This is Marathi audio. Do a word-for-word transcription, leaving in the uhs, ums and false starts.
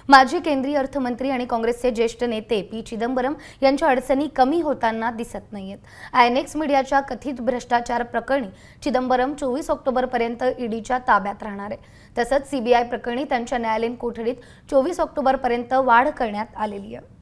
माजी केंद्रीय अर्थमंत्री आणि काँग्रेसचे ज्येष्ठ नेते पी चिदंबरम यांच्या अडचणी कमी होताना दिसत नाहीत। आयएनएक्स मीडियाच्या कथित भ्रष्टाचार प्रकरणी चिदंबरम चोवीस ऑक्टोबर पर्यंत ईडीच्या ताब्यात राहणार आहे। तसंच सीबीआय प्रकरणी त्यांच्या न्यायालयीन कोठडीत चोवीस ऑक्टोबर पर्यंत वाढ करण्यात आलेली आहे।